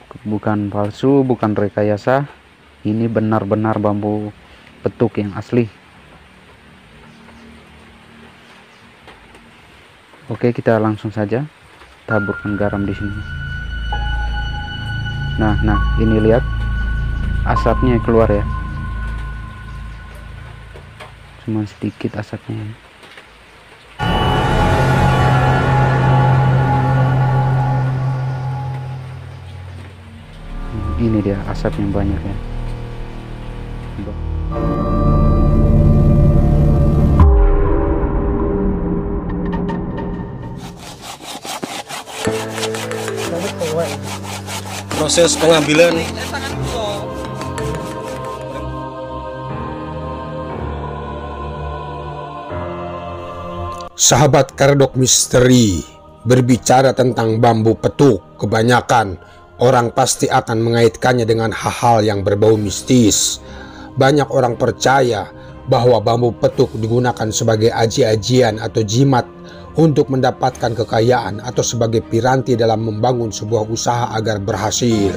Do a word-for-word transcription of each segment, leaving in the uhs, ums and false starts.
Bukan palsu, bukan rekayasa. Ini benar-benar bambu petuk yang asli. Oke, kita langsung saja taburkan garam di sini. Nah, nah, ini lihat asapnya keluar ya. Cuma sedikit asapnya. Ini dia asap yang banyak ya. Proses pengambilan sahabat Karedok Misteri berbicara tentang bambu petuk. Kebanyakan orang pasti akan mengaitkannya dengan hal-hal yang berbau mistis. Banyak orang percaya bahwa bambu petuk digunakan sebagai aji-ajian atau jimat untuk mendapatkan kekayaan atau sebagai piranti dalam membangun sebuah usaha agar berhasil.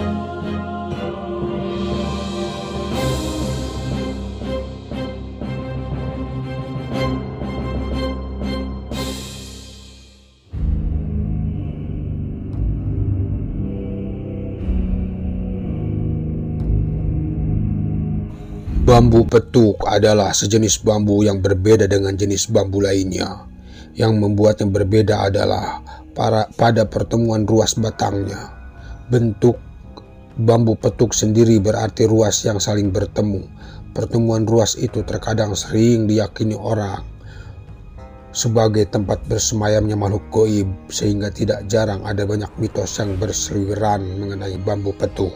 Bambu petuk adalah sejenis bambu yang berbeda dengan jenis bambu lainnya. Yang membuatnya berbeda adalah para, pada pertemuan ruas batangnya. Bentuk bambu petuk sendiri berarti ruas yang saling bertemu. Pertemuan ruas itu terkadang sering diyakini orang sebagai tempat bersemayamnya makhluk gaib, sehingga tidak jarang ada banyak mitos yang berseliweran mengenai bambu petuk.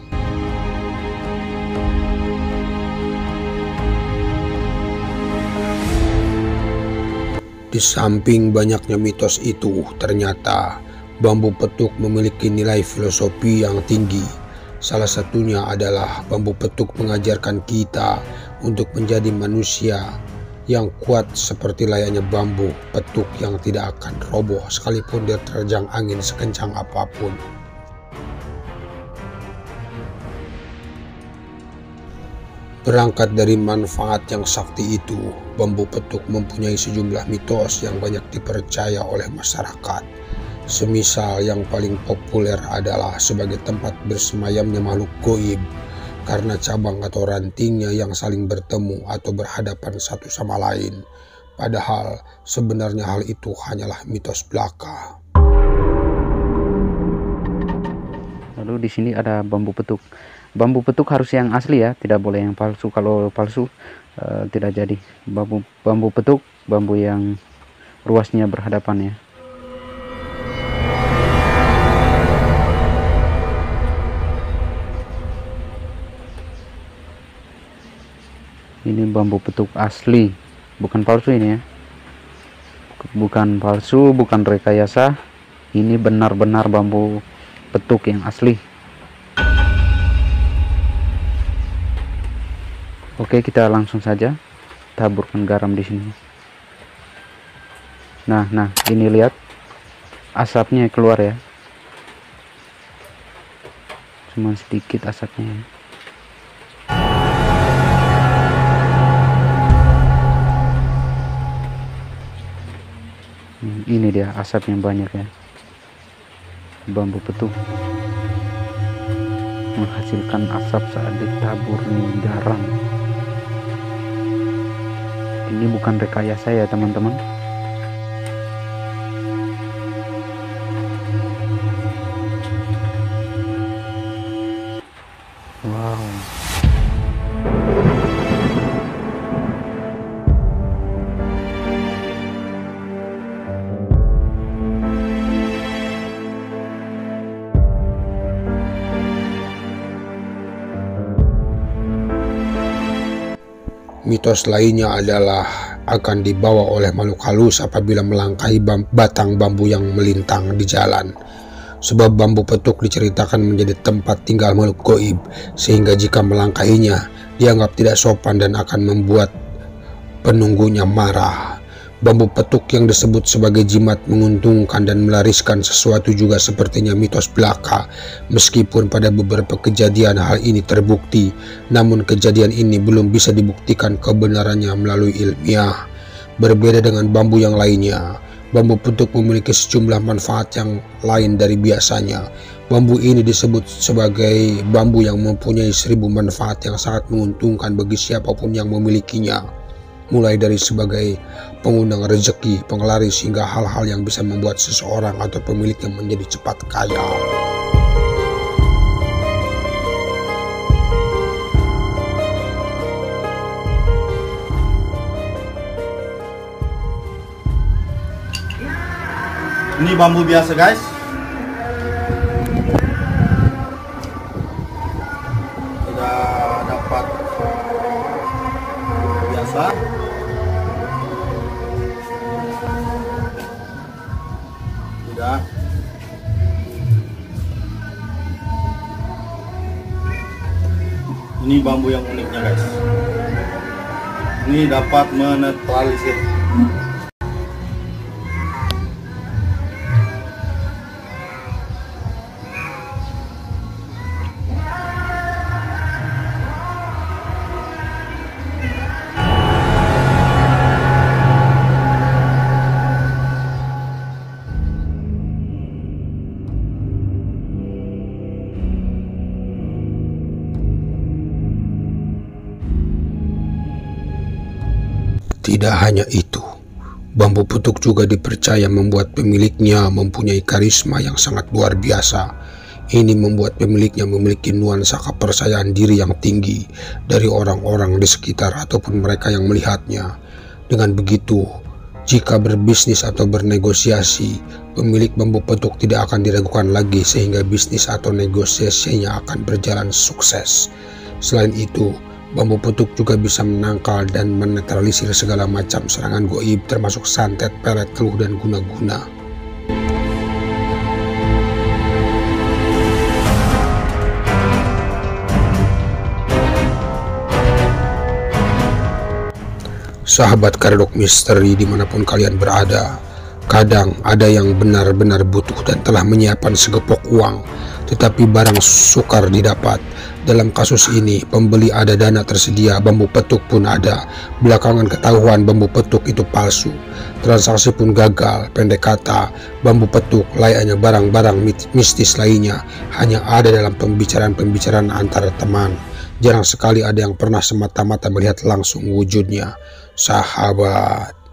Di samping banyaknya mitos itu, ternyata bambu petuk memiliki nilai filosofi yang tinggi. Salah satunya adalah bambu petuk mengajarkan kita untuk menjadi manusia yang kuat seperti layaknya bambu petuk yang tidak akan roboh sekalipun diterjang angin sekencang apapun. Berangkat dari manfaat yang sakti itu, bambu petuk mempunyai sejumlah mitos yang banyak dipercaya oleh masyarakat. Semisal yang paling populer adalah sebagai tempat bersemayamnya makhluk gaib karena cabang atau rantingnya yang saling bertemu atau berhadapan satu sama lain. Padahal sebenarnya hal itu hanyalah mitos belaka. Lalu di sini ada bambu petuk. Bambu petuk harus yang asli ya, tidak boleh yang palsu. Kalau palsu uh, tidak jadi. Bambu bambu petuk, bambu yang ruasnya berhadapan ya. Ini bambu petuk asli, bukan palsu ini ya. Bukan palsu, bukan rekayasa. Ini benar-benar bambu petuk yang asli. Oke, kita langsung saja taburkan garam di sini. Nah, nah, ini lihat asapnya keluar ya. Cuma sedikit asapnya. Hmm, ini dia asap yang banyak ya. Bambu petuk menghasilkan asap saat ditabur garam. Ini bukan rekayasa ya teman-teman. Wow. Mitos lainnya adalah akan dibawa oleh makhluk halus apabila melangkahi bam batang bambu yang melintang di jalan. Sebab bambu petuk diceritakan menjadi tempat tinggal makhluk gaib, sehingga jika melangkahinya dianggap tidak sopan dan akan membuat penunggunya marah. Bambu petuk yang disebut sebagai jimat menguntungkan dan melariskan sesuatu juga sepertinya mitos belaka. Meskipun pada beberapa kejadian hal ini terbukti, namun kejadian ini belum bisa dibuktikan kebenarannya melalui ilmiah. Berbeda dengan bambu yang lainnya, bambu petuk memiliki sejumlah manfaat yang lain dari biasanya. Bambu ini disebut sebagai bambu yang mempunyai seribu manfaat yang sangat menguntungkan bagi siapapun yang memilikinya. Mulai dari sebagai pengundang rezeki, penglaris, hingga hal-hal yang bisa membuat seseorang atau pemiliknya menjadi cepat kaya. Ini bambu biasa guys. Sudah dapat biasa. Sudah. Ini bambu yang uniknya guys. Ini dapat menetralisir. Tidak hanya itu, bambu petuk juga dipercaya membuat pemiliknya mempunyai karisma yang sangat luar biasa. Ini membuat pemiliknya memiliki nuansa kepercayaan diri yang tinggi dari orang-orang di sekitar ataupun mereka yang melihatnya. Dengan begitu, jika berbisnis atau bernegosiasi, pemilik bambu petuk tidak akan diragukan lagi sehingga bisnis atau negosiasinya akan berjalan sukses. Selain itu, bambu petuk juga bisa menangkal dan menetralisir segala macam serangan goib termasuk santet, pelet, keluh, dan guna-guna. Sahabat Karedok Misteri dimanapun kalian berada, kadang ada yang benar-benar butuh dan telah menyiapkan segepok uang, tetapi barang sukar didapat. Dalam kasus ini, pembeli ada, dana tersedia, bambu petuk pun ada. Belakangan ketahuan bambu petuk itu palsu. Transaksi pun gagal. Pendek kata, bambu petuk layaknya barang-barang mistis lainnya hanya ada dalam pembicaraan-pembicaraan antara teman. Jarang sekali ada yang pernah semata-mata melihat langsung wujudnya. Sahabat.